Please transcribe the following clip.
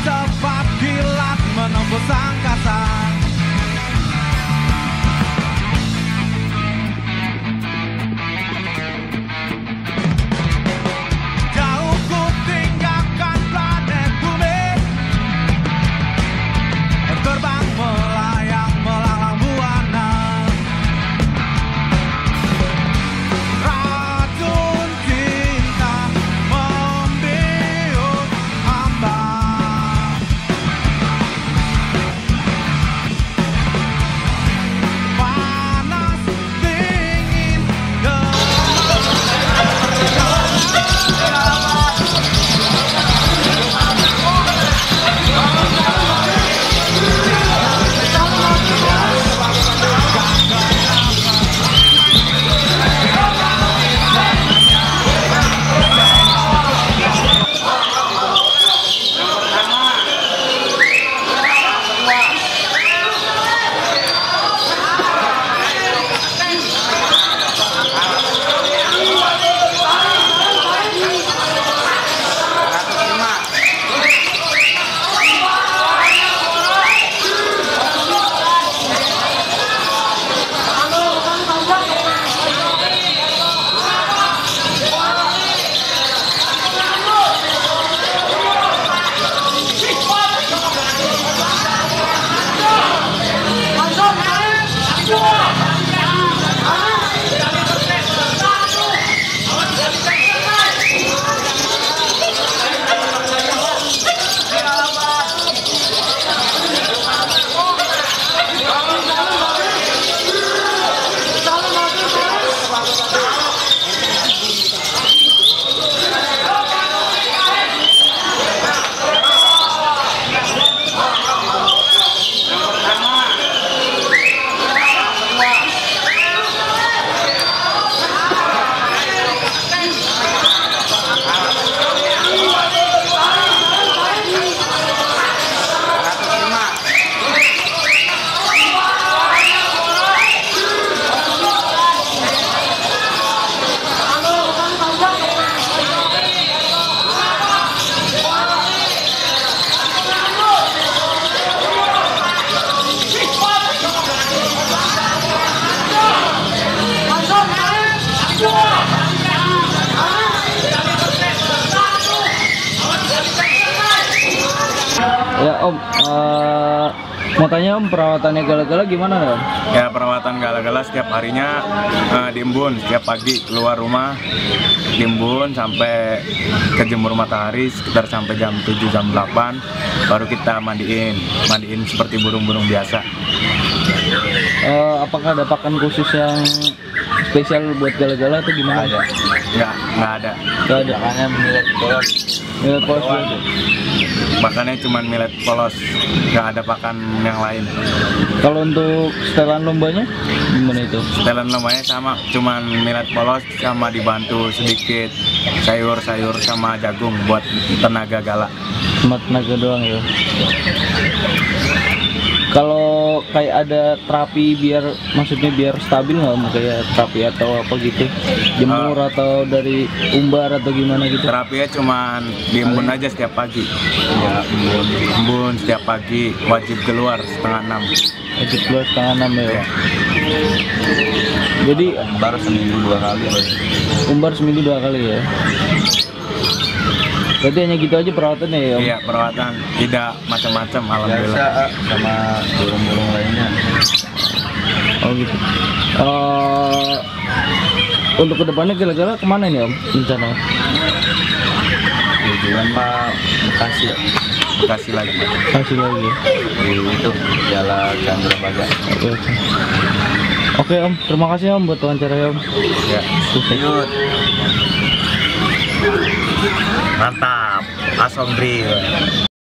cepat kilat menembus angkasa. Jauh ku tinggalkan planet bumi, terbang melayang melanglang buana. Racun cinta membius hamba. Panas, dingin, Ya Om, mau tanya Om, perawatannya Gala-Gala gimana Om? Ya, perawatan Gala-Gala setiap harinya diembun, setiap pagi keluar rumah diembun sampai ke jemur matahari sekitar sampai jam 7 jam 8 baru kita mandiin seperti burung-burung biasa. Apakah ada pakan khusus yang spesial buat Gala-Gala atau gimana? Nggak ada. Nggak ada. Makanya millet polos. Millet polos aja. Makannya cuma millet polos, nggak ada pakan yang lain. Kalau untuk setelan lombanya gimana itu? Setelan lombanya sama, cuman millet polos sama dibantu sedikit sayur-sayur sama jagung buat tenaga Gala. Cuma tenaga doang ya. Kalau kayak ada terapi maksudnya biar stabil nggak Om? Kayak terapi atau apa gitu? Jemur atau dari umbar atau gimana gitu? Terapinya cuman diembun aja setiap pagi. Ya, embun setiap pagi, wajib keluar setengah 6. Wajib keluar setengah 6 ya. Jadi Umbar seminggu 2 kali. umbar seminggu 2 kali ya. Berarti hanya gitu aja perawatannya ya Om? Iya, perawatan tidak macam-macam, alhamdulillah. Biasa sama burung-burung lainnya. Oh gitu. Untuk kedepannya Gala-Gala kemana nih Om rencana? Tujuan mah Bekasi ya. Kasih lagi. Kasih lagi. Di itu Jalan Chandrabaga. Oke Om, terima kasih Om buat wawancaranya Om. Ya. Sukses. Mantap, Asong Drill.